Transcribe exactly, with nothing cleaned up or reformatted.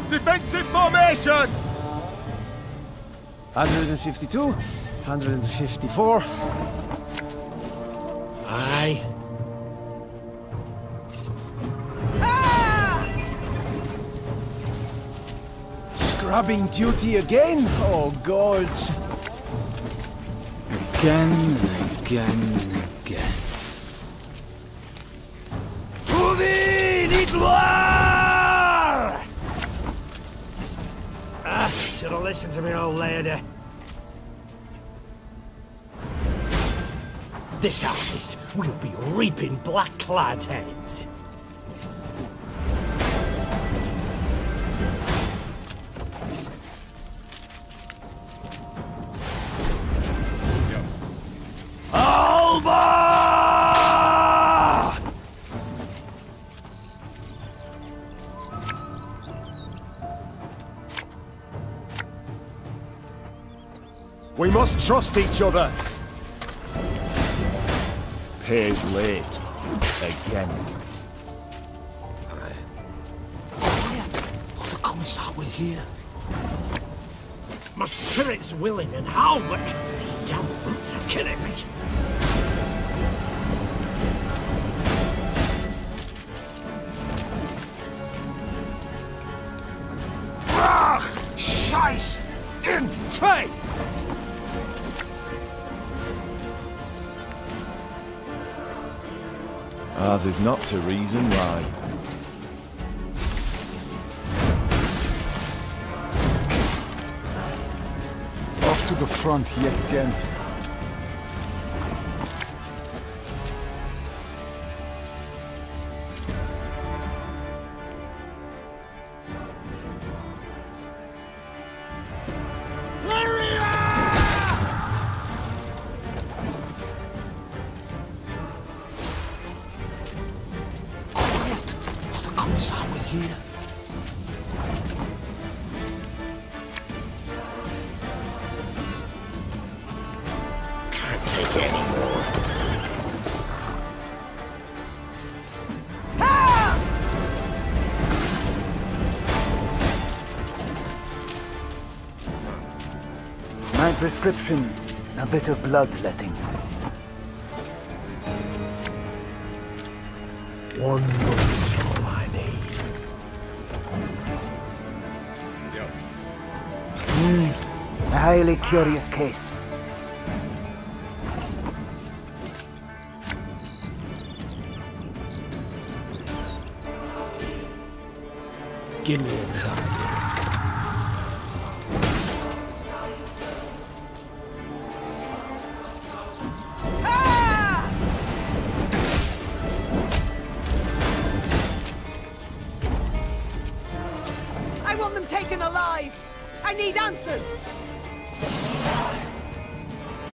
Defensive formation! one hundred fifty-two, one hundred fifty-four. Aye. Ah! Scrubbing duty again? Oh, gods. Again and again and again. Moving! Need more! Ah, should have listened to me old lady. This harvest will be reaping black-clad heads. Alba! We must trust each other. Pays late. Again. Quiet, or the Commissar will hear. My spirit's willing and how, but these damn boots are killing me. Ach! Scheiß! In Zwei! Ours is not to reason why. Off to the front yet again. Commissar will hear. Can't take it anymore. Ah! My prescription, a bit of bloodletting. One move's all I need. Hmm, a highly curious case. Give me a time. I want them taken alive! I need answers!